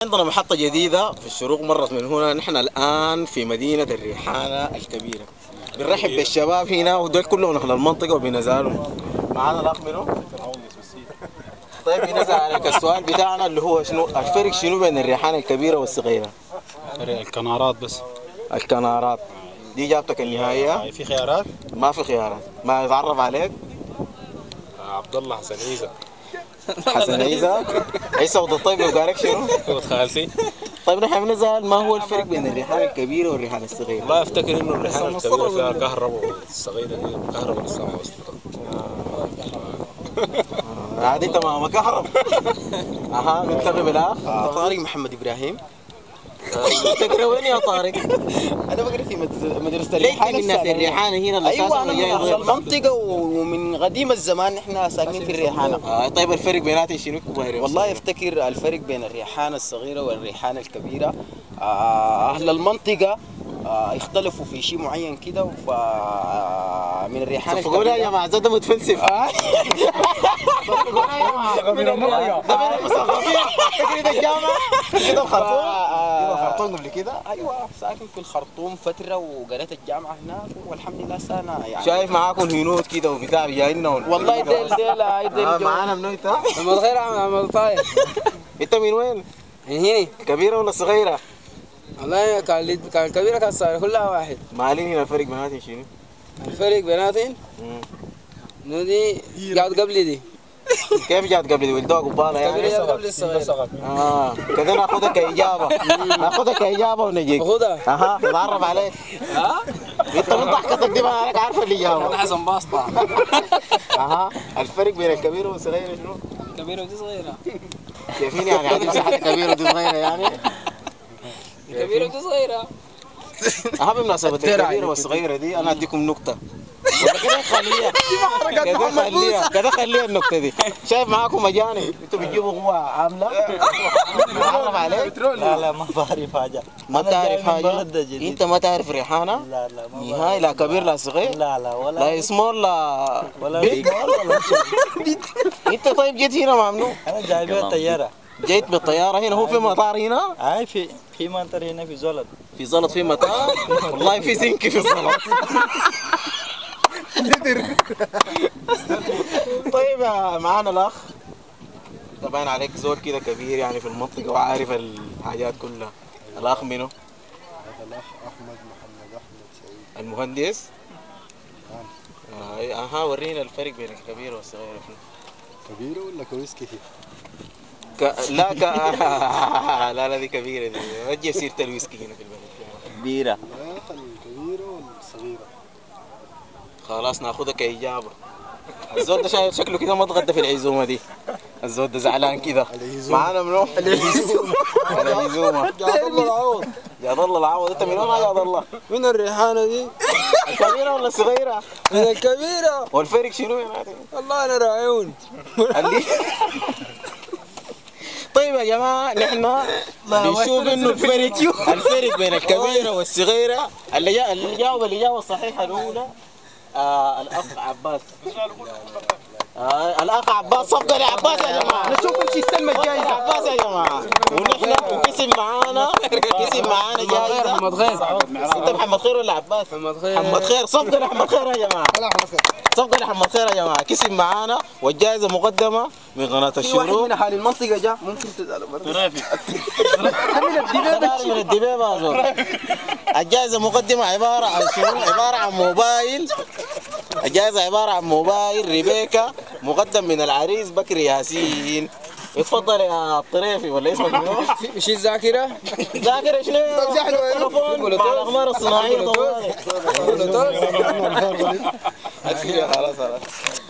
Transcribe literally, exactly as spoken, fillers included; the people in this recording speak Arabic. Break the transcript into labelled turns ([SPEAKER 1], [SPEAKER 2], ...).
[SPEAKER 1] عندنا محطة جديدة في الشروق مرت من هنا. نحن الآن في مدينة الريحانة الكبيرة. بنرحب بالشباب هنا ودول كلهم أهل المنطقة وبنزالهم. معانا الأخ منو؟ طيب بنزل عليك السؤال بتاعنا اللي هو شنو الفرق شنو بين الريحانة الكبيرة والصغيرة؟
[SPEAKER 2] الكنارات بس.
[SPEAKER 1] الكنارات دي إجابتك النهائية؟
[SPEAKER 2] في خيارات؟
[SPEAKER 1] ما في خيارات. ما يتعرف عليك؟
[SPEAKER 2] عبد الله حسن عيسى.
[SPEAKER 1] حسن عيسى؟ عيسى ود الطيب وقالك شنو؟
[SPEAKER 2] ود خالتي.
[SPEAKER 1] طيب نحن بنسأل ما هو الفرق بين الريحانة الكبيرة والريحانة الصغيرة؟
[SPEAKER 2] والله افتكر انه الريحانة الكبيرة فيها كهرباء والصغيرة دي كهرباء لسه ما وصلت.
[SPEAKER 1] هذه تمام كهرب. اها نلتقي بالاخ
[SPEAKER 3] طارق محمد ابراهيم.
[SPEAKER 1] تقرا وين يا طارق؟
[SPEAKER 3] انا بقرا في مدرسه
[SPEAKER 1] الريحانه. ليش من الناس الريحانه هنا اللي
[SPEAKER 3] ايوه انا من المنطقه ومن قديم الزمان احنا ساكنين في الريحانه.
[SPEAKER 1] آه طيب الفرق بيناتهم شنو كبير؟
[SPEAKER 3] والله افتكر الفرق بين الريحانه الصغيره والريحانه الكبيره آه اهل المنطقه آه يختلفوا في شيء معين كده ف من الريحانه
[SPEAKER 1] الكبيره. صفقوا يا جماعه زاد متفلسف. صفقوا يا جماعه من الميه. ده من المصغفين. كده الجامعه كده الخرطوم. كده الخرطوم قبل كده.
[SPEAKER 3] ايوه ساكن في الخرطوم فتره وقريت الجامعه هناك والحمد لله سنه يعني.
[SPEAKER 1] شايف معاكم هنود كده وبتاع جايين
[SPEAKER 3] والله ديل ديل هاي ديل.
[SPEAKER 1] معانا منو انت؟
[SPEAKER 4] محمد الخير محمد طاير.
[SPEAKER 1] انت من وين؟
[SPEAKER 4] من هنا.
[SPEAKER 1] كبيره ولا صغيره؟
[SPEAKER 4] والله كان كان كبيره كان صغيره كلها واحد.
[SPEAKER 1] معلين هنا الفرق بيناتهم شنو؟
[SPEAKER 4] الفرق بيناتهم؟ انه دي قاعد قبلي دي.
[SPEAKER 1] كيف جات قبل دي؟ ولدوها قبالة يعني؟
[SPEAKER 4] كبيرة جات قبل الصغيرة.
[SPEAKER 1] اه كده ناخذها كإجابة. ناخذها كإجابة ونجيك.
[SPEAKER 4] خذها.
[SPEAKER 1] اها نتعرف عليك. ها؟ انت من ضحكتك دي ما عليك عارفة الإجابة.
[SPEAKER 4] انا حسن باسطة.
[SPEAKER 1] اها الفرق بين الكبيرة والصغيرة شنو؟
[SPEAKER 4] كبيرة ودي صغيرة.
[SPEAKER 1] كيفين يعني هتمسح حد كبيرة ودي صغيرة يعني؟
[SPEAKER 4] كبيرة ودي صغيرة.
[SPEAKER 1] اها بمناسبة الكبيرة والصغيرة دي أنا أديكم نكتة. كده خليها كده خليها كده خليها النكته دي. شايف معاكم اجانب انتوا بتجيبوا قوه عامله. تعرف عليك؟
[SPEAKER 5] لا لا ما بعرف حاجه.
[SPEAKER 1] ما تعرف حاجه؟ انت ما تعرف ريحانه؟
[SPEAKER 5] لا لا ما
[SPEAKER 1] نهائي. لا كبير لا صغير؟
[SPEAKER 5] لا لا ولا
[SPEAKER 1] لا سمول لا
[SPEAKER 5] ولا
[SPEAKER 1] بيج؟ انت طيب جيت هنا مع منو؟
[SPEAKER 5] انا جاي بالطياره.
[SPEAKER 1] جيت بالطياره هنا؟ هو في مطار هنا؟
[SPEAKER 5] هاي في في مطار هنا في زلط.
[SPEAKER 1] في زلط في مطار؟ والله في زنكي في الزلط. طيب معانا الاخ. طبعا عليك زول كده كبير يعني في المنطقه وعارف الحاجات كلها. الاخ منو؟
[SPEAKER 6] الاخ احمد محمد احمد سعيد.
[SPEAKER 1] المهندس؟ نعم. اها ورينا الفرق بين الكبيره والصغيره شنو؟
[SPEAKER 6] كبيره ولا كويس كثير؟
[SPEAKER 1] ك... لا ك... لا لا دي كبيره دي. ما تجيب سيره الويسكي هنا في البلد.
[SPEAKER 5] كبيره.
[SPEAKER 6] لا الكبيره ولا الصغيره؟
[SPEAKER 1] خلاص ناخذها كإجابة. الزول ده شايف شكله كده ما اتغدى في العزومة دي. الزول ده زعلان كده. معانا منو؟ العزومة. العزومة.
[SPEAKER 4] جاد الله العوض.
[SPEAKER 1] جاد الله العوض. انت من وين يا جاد الله؟
[SPEAKER 4] من الريحانة دي.
[SPEAKER 1] الكبيرة ولا الصغيرة؟
[SPEAKER 4] من الكبيرة.
[SPEAKER 1] والفرق شنو يعني؟
[SPEAKER 4] والله انا راعيون.
[SPEAKER 1] طيب يا جماعة نحن بنشوف انه الفرق الفرق بين الكبيرة والصغيرة اللي جا اللي جاوب الإجابة الصحيحة الأولى آه الأخ عباس. آه الأخ عباس. صفقة لعباس يا جماعة.
[SPEAKER 3] نشوفهم شو يستلم الجائزة.
[SPEAKER 1] عباس يا جماعة. ونحن وكسب معانا كسب معانا جائزة.
[SPEAKER 4] محمد خير.
[SPEAKER 1] أنت محمد خير ولا عباس؟
[SPEAKER 4] محمد خير.
[SPEAKER 1] محمد خير. صفقة لمحمد خير يا جماعة. صفقة لمحمد خير يا جماعة. كسب معانا والجائزة مقدمة من قناة الشروق.
[SPEAKER 3] في واحد من أهالي المنطقة جاء ممكن تسأله برضه.
[SPEAKER 1] من الدبيبة. من الدبيبة يا زول. الجائزة مقدمة عبارة عن شنو؟ عبارة عن موبايل. الجائزة عبارة عن موبايل ريبيكا مقدم من العريس بكر ياسين. اتفضل يا الطريفي ولا اسمك منو؟
[SPEAKER 4] مش الذاكرة؟
[SPEAKER 1] ذاكرة شنو؟ تليفون مع الأقمار الصناعية طوالي.
[SPEAKER 4] بلوتوث.
[SPEAKER 1] خلاص خلاص.